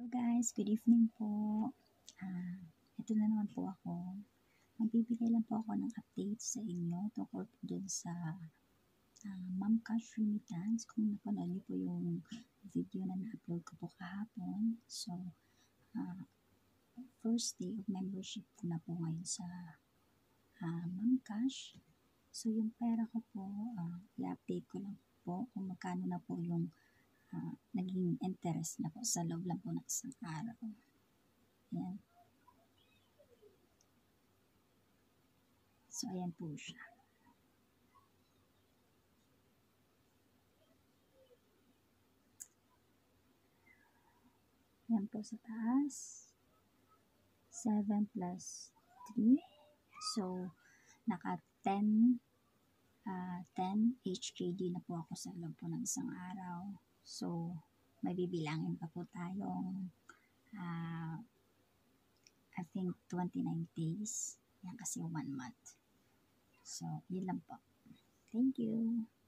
guys, good evening po. Ito na naman po ako. Magbibigay lang po ako ng update sa inyo tungkol po dun sa mumcash remittance. Kung napanood niyo po yung video na na-upload ko po kahapon. So, first day of membership ko na po ngayon sa mumcash. So, yung pera ko po, i-update ko lang po kung magkano na po yung naging interest na po sa loob lang po ng isang araw. Ayan. So, ayan po siya. Ayan po sa taas. 7 plus 3. So, naka 10 HKD na po ako sa loob po ng isang araw. So, may bibilangin pa po tayong I think 29 days. Yan kasi 1 month. So, yun lang po. Thank you.